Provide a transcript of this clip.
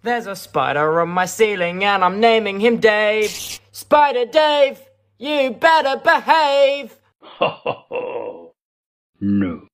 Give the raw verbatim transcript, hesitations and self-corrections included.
There's a spider on my ceiling and I'm naming him Dave. Spider Dave, you better behave. Ho ho ho. No.